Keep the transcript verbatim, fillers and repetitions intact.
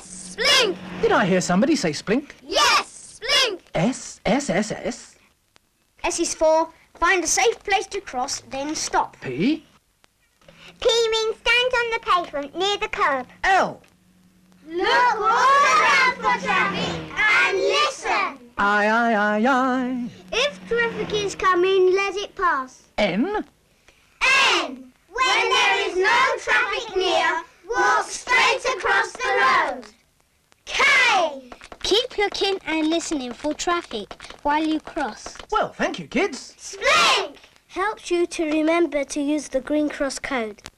SPLINK! Did I hear somebody say splink? Yes, SPLINK! S, S, S, S. S is for find a safe place to cross, then stop. P. P means stand on the pavement near the curb. L. Look all around for traffic and listen. I, I, I, I. If traffic is coming, let it pass. N. N. When there is no traffic near, walk straight across the road. K. Keep looking and listening for traffic while you cross. Well, thank you, kids. SPLINK! Helps you to remember to use the green cross code.